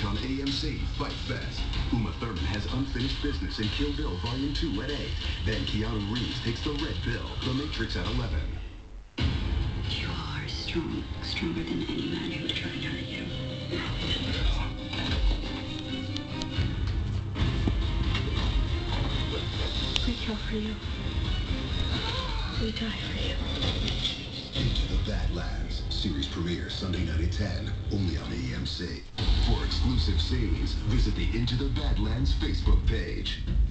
on AMC, Fight Fest. Uma Thurman has unfinished business in Kill Bill Volume 2 at 8. Then Keanu Reeves takes the red pill, The Matrix at 11. You are strong, stronger than any man who would try to hurt you. We kill for you. We die for you. Into the Badlands. Series premiere Sunday night at 10, only on AMC. For exclusive scenes, visit the Into the Badlands Facebook page.